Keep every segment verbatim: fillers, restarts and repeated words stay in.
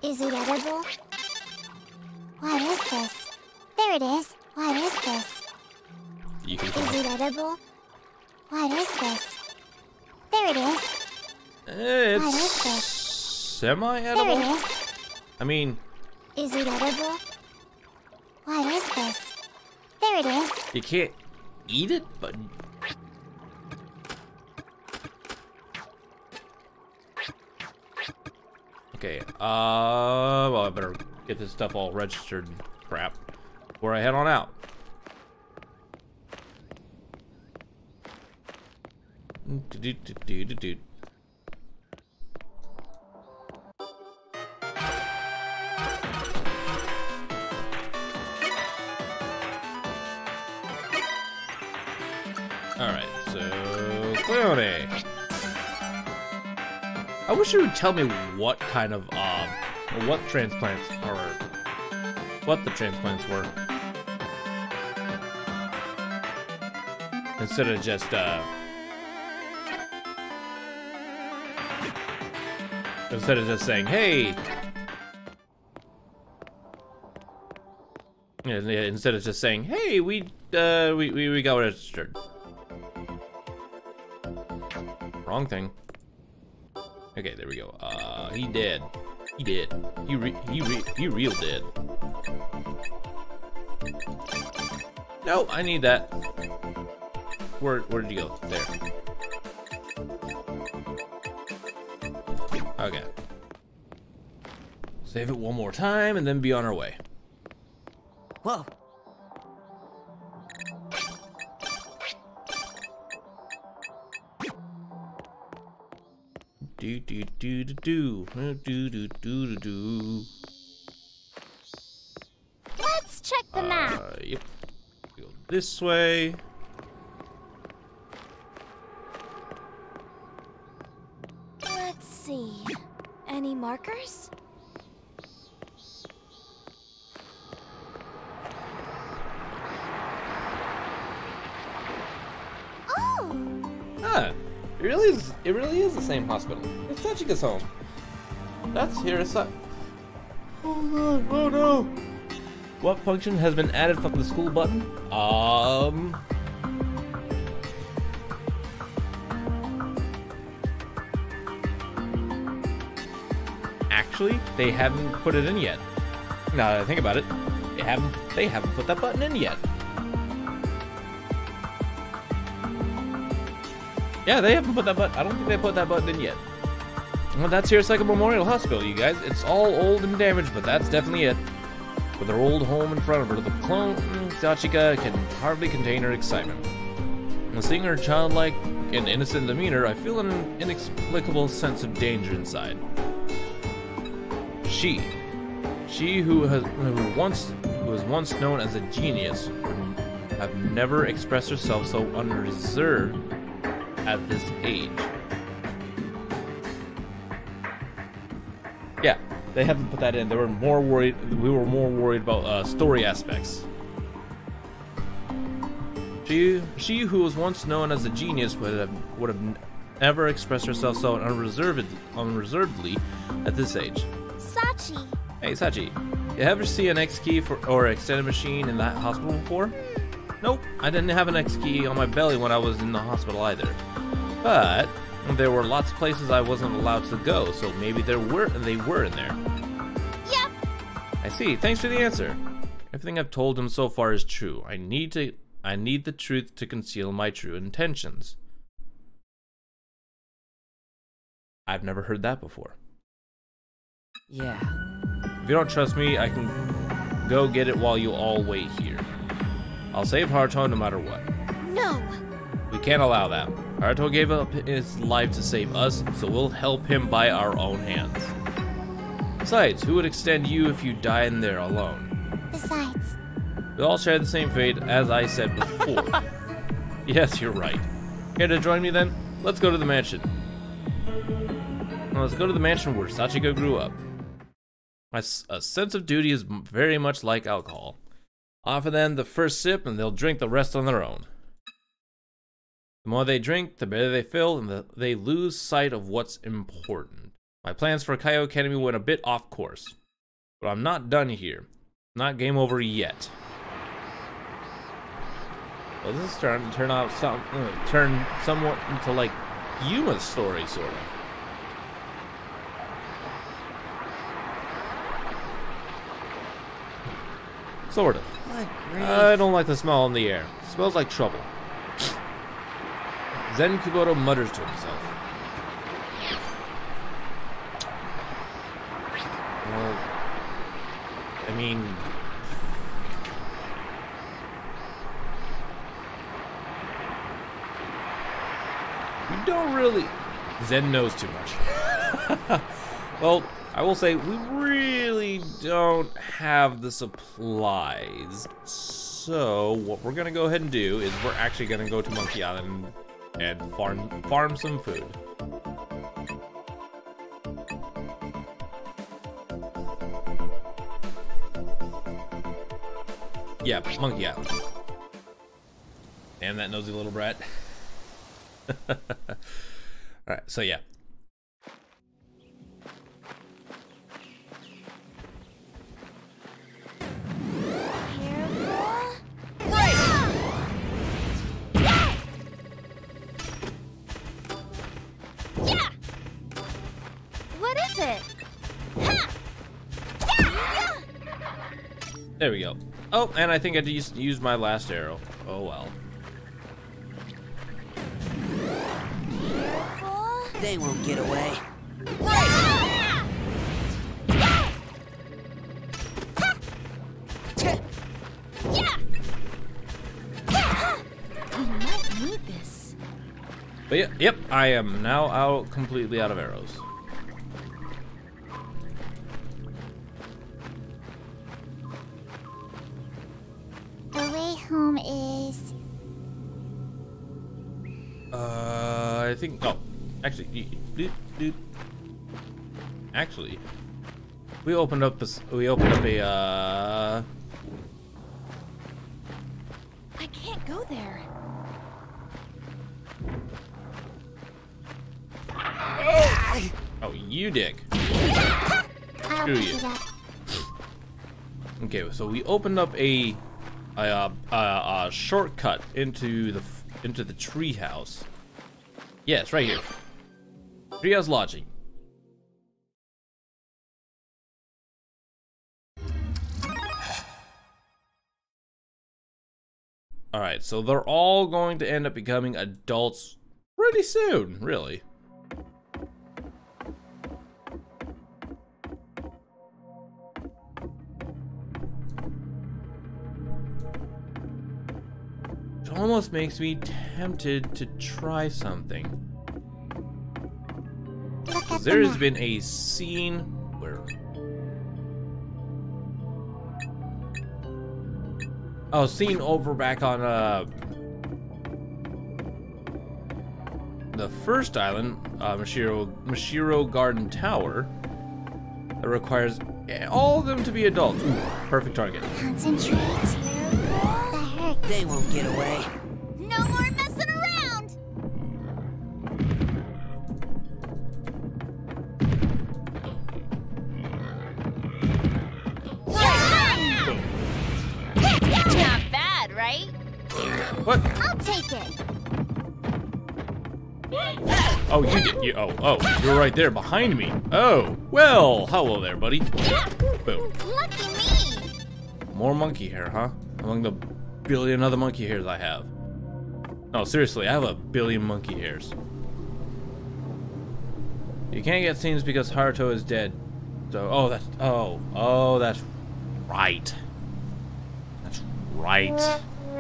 Is it edible? What is this? There it is. What is this? You can Is it edible? What is this? There it is. It's What is this? semi-edible. There it is. I mean, Is it edible? What is this? There it is. you can't eat it, but okay. Uh, well, I better get this stuff all registered and crap before I head on out. Do-do-do-do-do-do. Alright, so Cleone. I wish you would tell me what kind of um what transplants are what the transplants were. Instead of just uh instead of just saying, hey, yeah, yeah, instead of just saying, hey, we uh we, we, we got registered. Wrong thing. Okay, there we go. Uh, he dead. He did. He re he re he real dead. No, I need that. Where where did you go? There. Okay. Save it one more time and then be on our way. Whoa. Do do do do do do do do do. Let's check the map. Uh, yep. Go this way. Let's see. Any markers? Oh! Ah, it really is. It really is the same hospital. It's Sachika's home. That's Hirasa. Oh no! Oh no! What function has been added from the school button? Um. Actually, they haven't put it in yet. Now that I think about it, they haven't. They haven't put that button in yet. Yeah, they haven't put that button. I don't think they put that button in yet. Well, that's Hirasaka Memorial Hospital, you guys. It's all old and damaged, but that's definitely it. With her old home in front of her, the clone Sachika can hardly contain her excitement. And seeing her childlike and innocent demeanor, I feel an inexplicable sense of danger inside. She, she who has who once who was once known as a genius, would have never expressed herself so unreserved at this age. Yeah, they haven't put that in. They were more worried. We were more worried about uh, story aspects. She, she who was once known as a genius would have would have never expressed herself so unreserved, unreservedly at this age. Sachi. Hey, Sachi, you ever see an X key for or extended machine in that hospital before? Nope, I didn't have an X key on my belly when I was in the hospital either. But there were lots of places I wasn't allowed to go, so maybe there were they were in there. Yep. I see. Thanks for the answer. Everything I've told him so far is true. I need to I need the truth to conceal my true intentions. I've never heard that before. Yeah. If you don't trust me, I can go get it while you all wait here. I'll save Haruto no matter what. No. We can't allow that. Haruto gave up his life to save us, so we'll help him by our own hands. Besides, who would extend you if you died in there alone? Besides. We all share the same fate, as I said before. Yes, you're right. Care to join me then? Let's go to the mansion. Well, let's go to the mansion where Sachika grew up. My s a sense of duty is very much like alcohol. Offer them the first sip and they'll drink the rest on their own. The more they drink, the better they feel, and the, they lose sight of what's important. My plans for Kaio Academy went a bit off course, but I'm not done here. Not game over yet. Well, this is starting to turn out some, uh, turn somewhat into like Yuma's story, sort of. Sort of. What great. I don't like the smell in the air. It smells like trouble. Zen Kubota mutters to himself. Well, I mean, we don't really. Zen knows too much. Well, I will say we really don't have the supplies. So what we're gonna go ahead and do is we're actually gonna go to Monkey Island and farm farm some food. Yeah, Monkey Island. Damn that nosy little brat. Alright, so yeah. What is it? There we go. Oh, and I think I just used my last arrow. Oh well. They won't get away. We might need this. But yeah, yep, I am now out completely out of arrows. The way home is. Uh, I think. Oh, actually, doot, doot. actually, we opened up a. We opened up a. Uh, I can't go there. oh, you dick. I'll Screw pick you. it up. Okay, so we opened up a a, a, a, a shortcut into the into the treehouse. Yeah, it's right here. Treehouse Lodging. All right, so they're all going to end up becoming adults pretty soon, really. It almost makes me tempted to try something. Look at There the has map. been a scene where... Oh, scene over back on uh, the first island, uh, Mashiro, Mashiro Garden Tower, that requires all of them to be adults. Ooh, perfect target. Concentrate. That hurts. They won't get away. No more messing around. Not bad, right? What? I'll take it. Oh, you did. You, oh, oh, you're right there behind me. Oh, well, hello there, buddy. Boom. Lucky me. More monkey hair, huh? Among the billion other monkey hairs I have. No, seriously, I have a billion monkey hairs. You can't get scenes because Haruto is dead. So, oh, that's, oh, oh, that's right. That's right.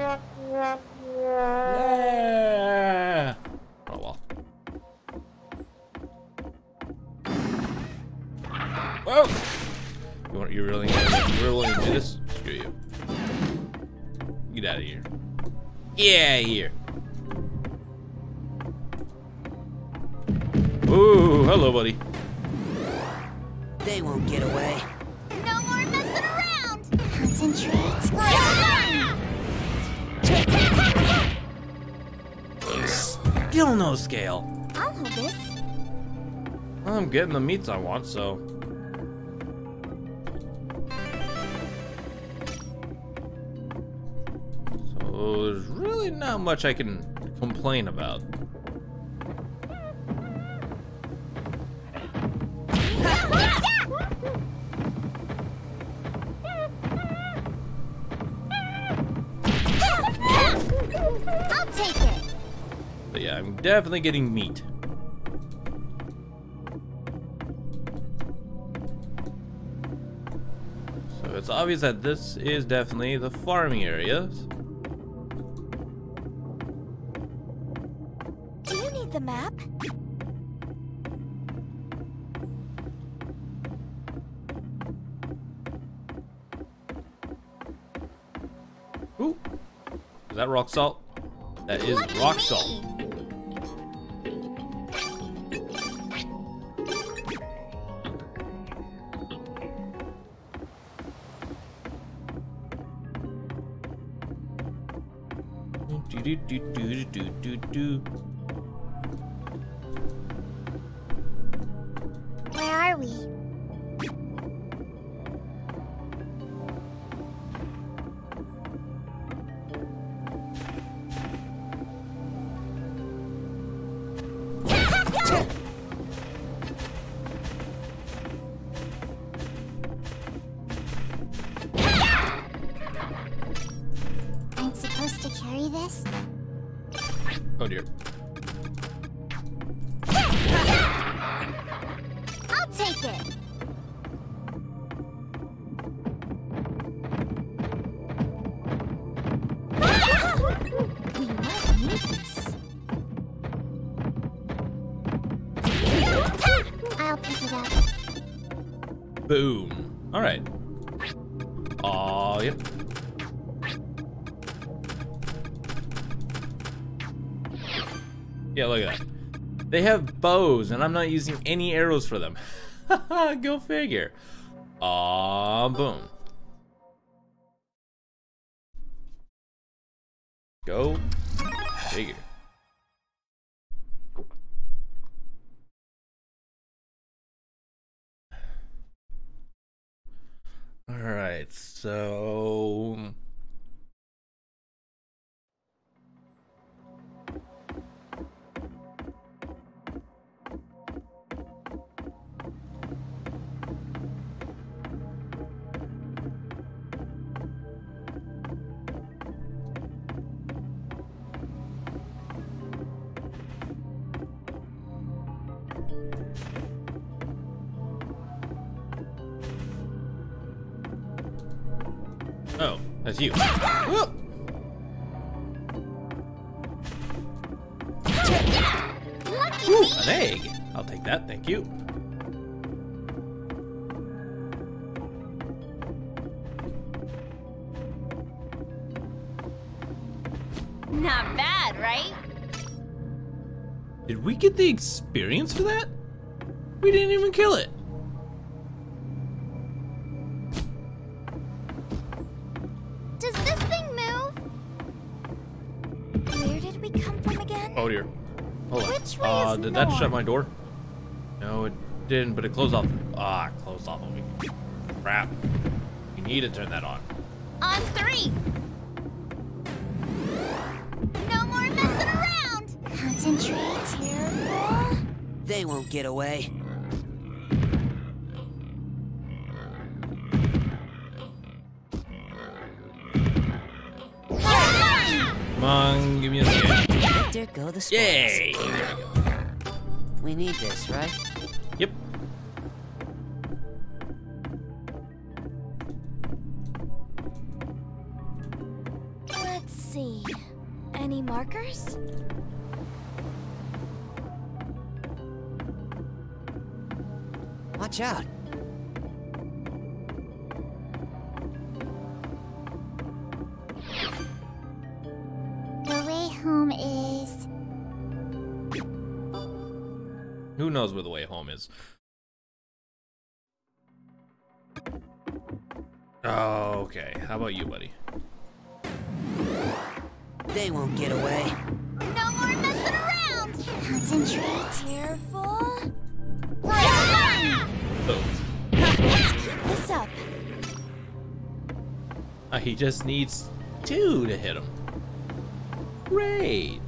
Yeah. Oh, well. Whoa! You want, you really, you really want to do this? Screw you. Get out of here. Yeah, here. Ooh, hello, buddy. They won't get away. No more messing around. Concentrate. Still no scale. I'll hold this. Well, I'm getting the meats I want, so. So there's really not much I can complain about. I'll take it. But yeah, I'm definitely getting meat. So it's obvious that this is definitely the farming area. Do you need the map? Ooh, is that rock salt? That is Lucky rock me. salt. Do do do do do do do. Where are we? I'm supposed to carry this? Oh dear. I'll take it. We might need this. I'll pick it up. Boom. All right. Aw, yep. Yeah, look at that. They have bows, and I'm not using any arrows for them. Go figure. Aw, boom. Go figure. All right, so. Oh, that's you. Whoop. Ooh, an egg. I'll take that, thank you. Not bad, right? Did we get the experience for that? We didn't even kill it. Does this thing move? Where did we come from again? Oh dear. Hold on. Which way uh, is did that shut north? my door? No, it didn't, but it closed off. Ah, it closed off of me. Crap. You need to turn that on. On three. No more messing around. Concentrate. Careful. They won't get away. Come on, give me a second. There go the spoils. Yay! There we go. We need this, right? Yep. Let's see. Any markers? Watch out. The way home is... Who knows where the way home is? Oh, okay. How about you, buddy? They won't get away. No more messing around. Concentrate. Careful. Oh. Let's keep this up. Uh, he just needs two to hit him. Great.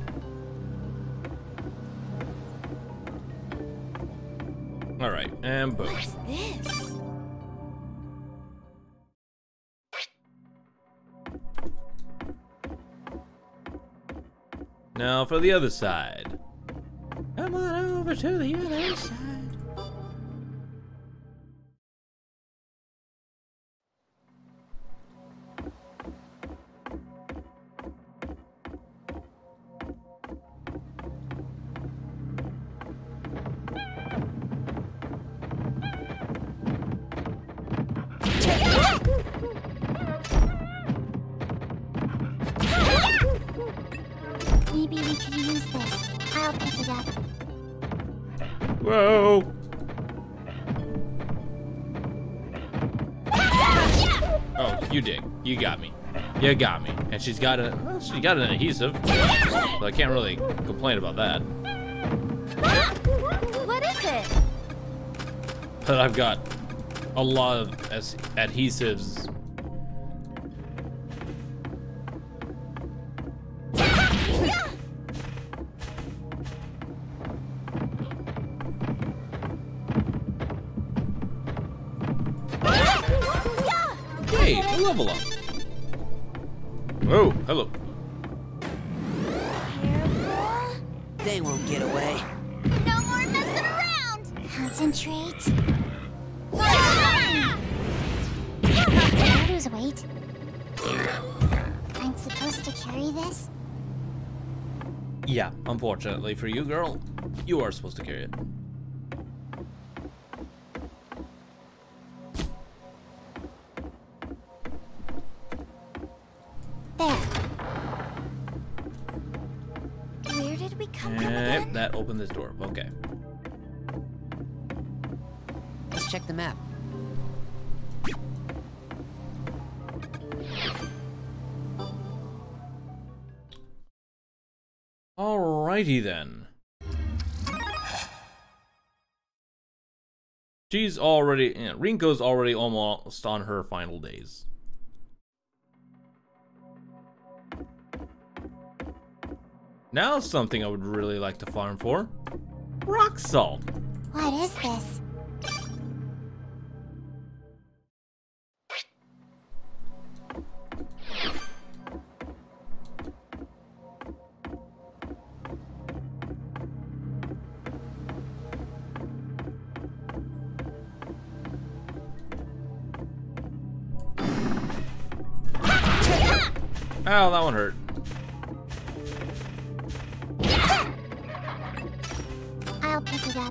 All right, and boom. What's this? Now for the other side. Come on over to the other side. Maybe we can use this. I'll pick it up. Whoa. Oh, you did. You got me. You got me. And she's got a, well, she got an adhesive. So I can't really complain about that. What is it? But I've got a lot of as adhesives. Hey, level up. Oh, hello. Careful. They won't get away. No more messing around. Concentrate. Lose weight. I'm supposed to carry this? Yeah, unfortunately for you, girl, you are supposed to carry it. There. Where did we come from And again? that opened this door. Okay. Let's check the map. Alrighty then. She's already, yeah, Rinko's already almost on her final days. Now something I would really like to farm for. Rock salt. What is this? Ow, that one hurt. I'll pick it up.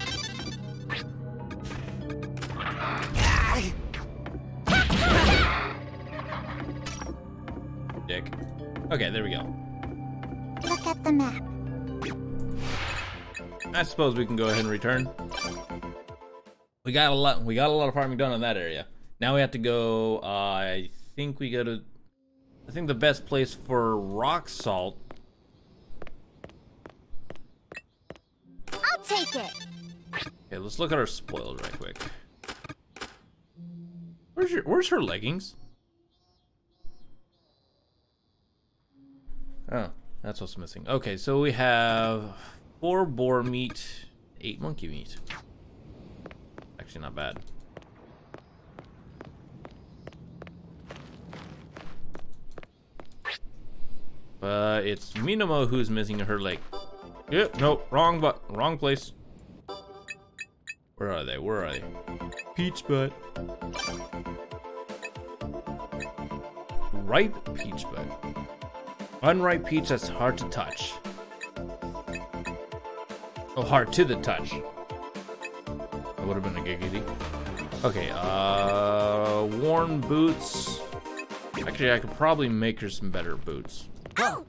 Dick. Okay, there we go. Look at the map. I suppose we can go ahead and return. We got a lot. We got a lot of farming done in that area. Now we have to go. Uh, I think we go to. I think the best place for rock salt. I'll take it. Okay, let's look at our spoils right quick. Where's your? Where's her leggings? Oh, that's what's missing. Okay, so we have four boar meat, eight monkey meat. Actually, not bad. But it's Minamo who's missing her leg. Yep, nope, wrong but wrong place. Where are they? Where are they? Peach butt. Ripe peach butt. Unripe peach that's hard to touch. Oh, hard to the touch. That would have been a giggity. Okay, uh, worn boots. Actually, I could probably make her some better boots. Oh!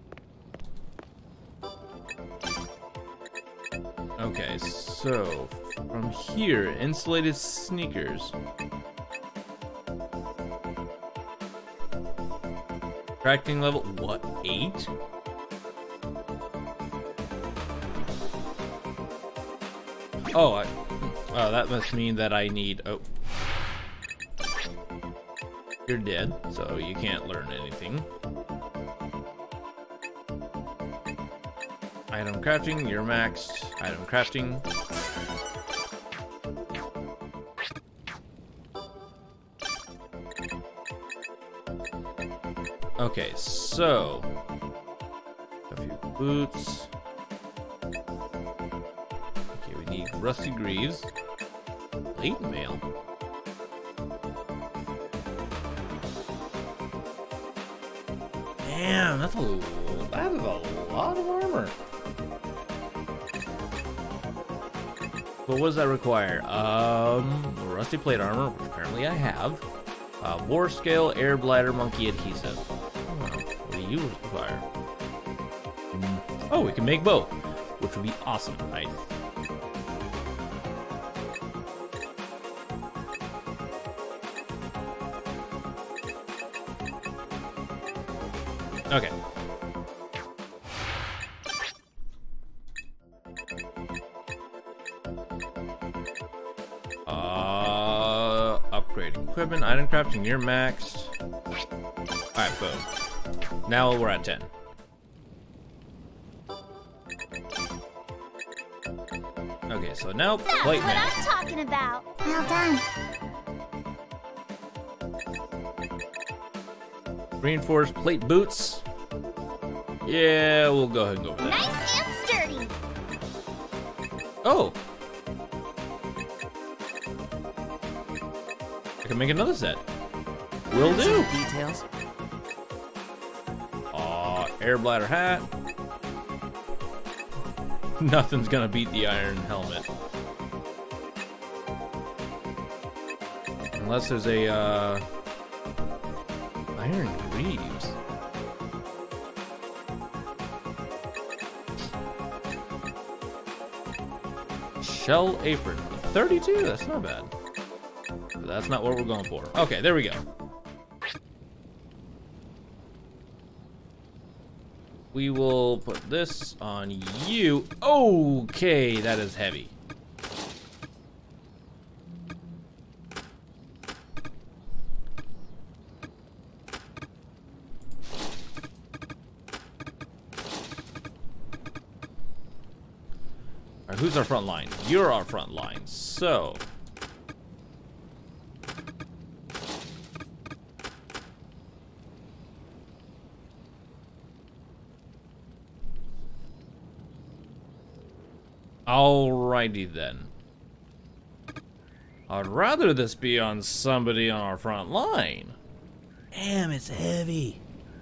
Okay, so from here, insulated sneakers. Tracking level, what, eight? Oh, I, Oh, that must mean that I need... Oh. You're dead, so you can't learn anything. Item crafting, you're maxed. Item crafting. Okay, so... A few boots. Okay, we need rusty greaves. Plate mail. Damn, that's a that is a lot of armor. But what does that require? Um, rusty plate armor, which apparently I have. Uh, war scale, air bladder, monkey adhesive. Oh, what do you require? Mm. Oh, we can make both, which would be awesome, right? Okay. Uh, upgrade equipment, item crafting, you're maxed. Alright, boom. Now we're at ten. Okay, so now That's plate what mail. I'm talking about. Well done. Reinforced plate boots. Yeah, we'll go ahead and go with that. Nice and sturdy. Oh! I can make another set. Will do. Some details. Aw, air bladder hat. Nothing's gonna beat the iron helmet. Unless there's a, uh... iron greaves. Shell apron. thirty-two, that's not bad. But that's not what we're going for. Okay, there we go. We will put this on you. Okay, that is heavy. Alright, who's our front line? You're our front line, so... Alrighty then. I'd rather this be on somebody on our front line. Damn, it's heavy.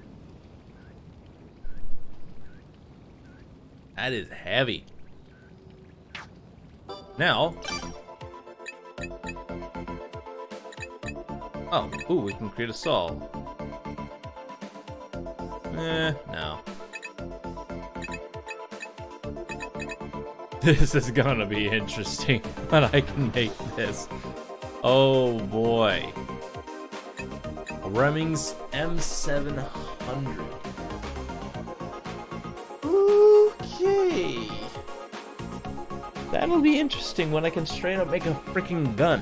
That is heavy. Now. Oh, ooh, we can create a saw. Eh, no. This is gonna be interesting when I can make this. Oh boy. Reming's M seven hundred. Okay. That'll be interesting when I can straight up make a freaking gun.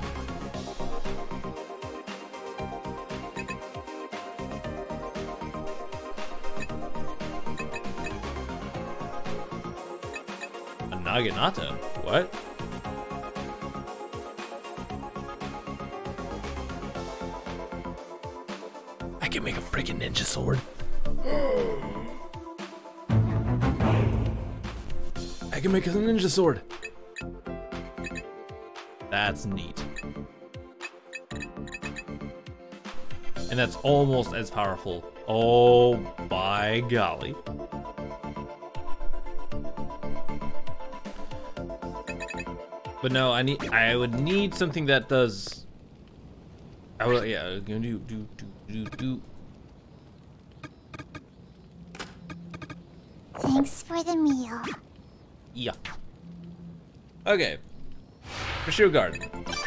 Naginata? What? I can make a freaking ninja sword. I can make a ninja sword. That's neat. And that's almost as powerful. Oh, by golly. But no, I need. I would need something that does. I will. Yeah, I'm gonna do do do do do. Thanks for the meal. Yeah. Okay. Pursuit Garden.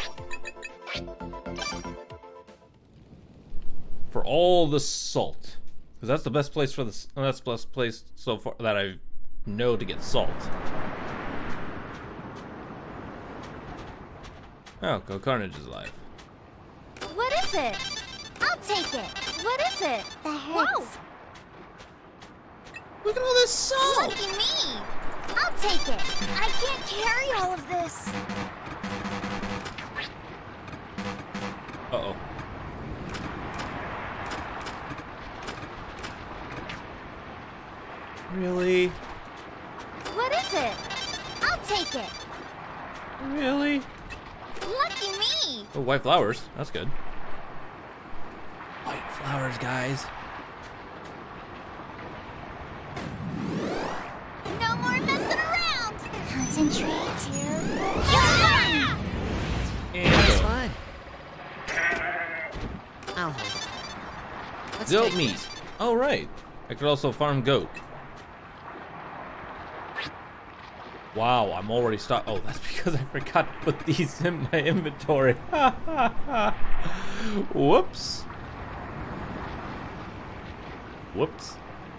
For all the salt, because that's the best place for this. That's the best place so far that I know to get salt. Oh, Go Carnage is alive. What is it? I'll take it. What is it? That hurts. Look at all this salt! Lucky me. I'll take it. I can't carry all of this. Uh-oh. Really? What is it? I'll take it. Really? Lucky me. Oh, white flowers. That's good. White flowers, guys. No more messing around. Concentrate. Yeah! And That's go. fine. I'll hold it. Let's Goat take meat. this. Oh, right. I could also farm goat. Wow, I'm already stopped. Oh, that's because I forgot to put these in my inventory. Whoops. Whoops.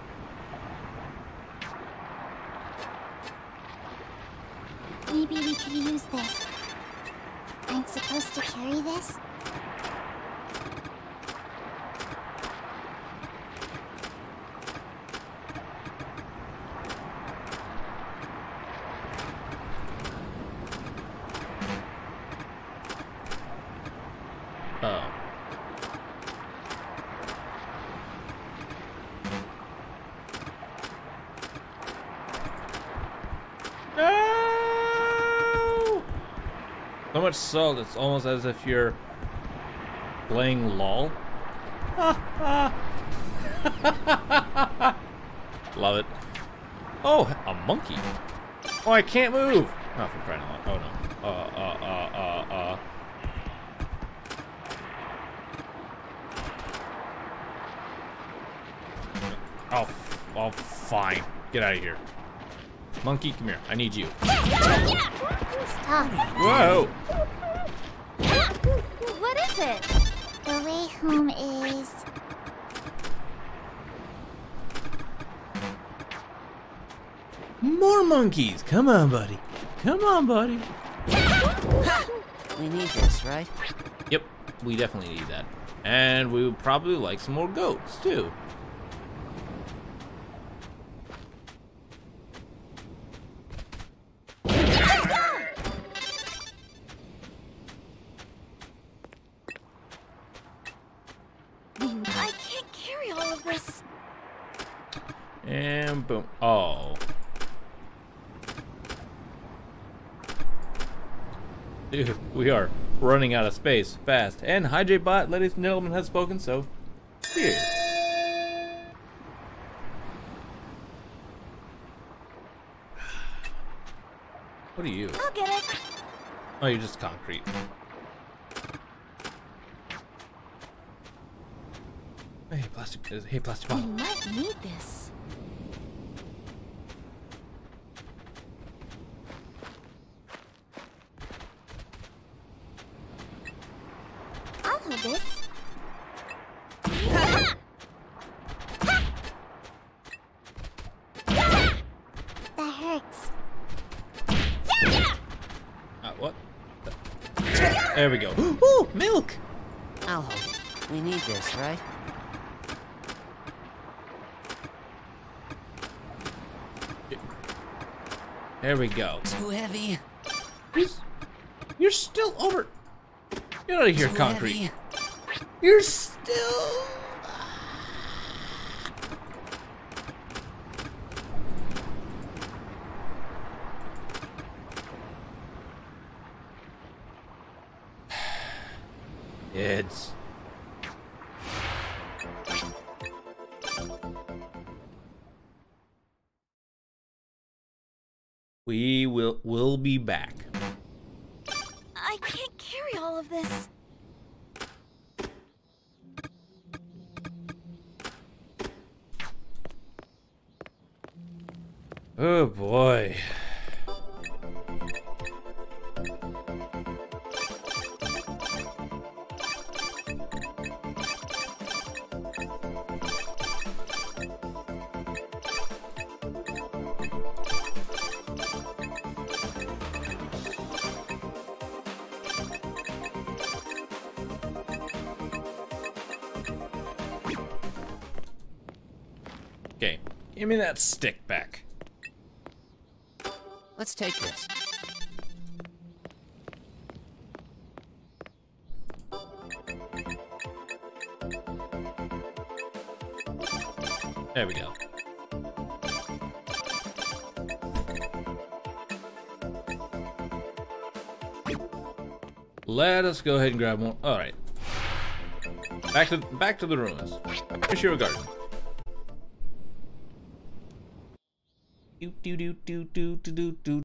Maybe we could use this. I'm supposed to carry this? Oh. No! So much salt, it's almost as if you're playing LOL. Love it. Oh, a monkey. Oh, I can't move. Oh, for crying out loud. Oh, no. Uh, uh, uh, uh, uh. Oh, f oh, fine. Get out of here. Monkey, come here. I need you. Stop. Whoa! What is it? The way home is... More monkeys! Come on, buddy. Come on, buddy. We need this, right? Yep, we definitely need that. And we would probably like some more goats, too. I can't carry all of this. And boom. Oh. Dude, we are running out of space fast. And HyJBot, ladies and gentlemen, has spoken, so here. What are you? I'll get it. Oh, you're just concrete. Hey, plastic. Hey, plastic We bottle. might need this. I'll hold this. That hurts. Uh, what? There we go. Ooh, milk! I'll hold it. We need this, right? There we go. Too heavy. You're, you're still over. Get out of here, Too concrete. heavy. You're still. Kids. We will will be back. I can't carry all of this. Oh boy. Give me that stick back. Let's take this. There we go. Let us go ahead and grab one. All right. Back to back to the ruins. Finish your garden. Do do do do do do do do.